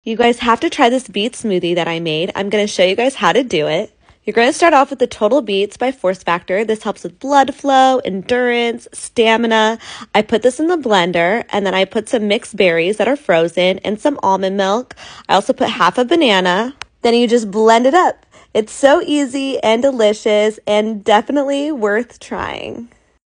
You guys have to try this beet smoothie that I made. I'm going to show you guys how to do it. You're going to start off with the Total Beets by Force Factor. This helps with blood flow, endurance, stamina. I put this in the blender, and then I put some mixed berries that are frozen and some almond milk. I also put half a banana. Then you just blend it up. It's so easy and delicious and definitely worth trying.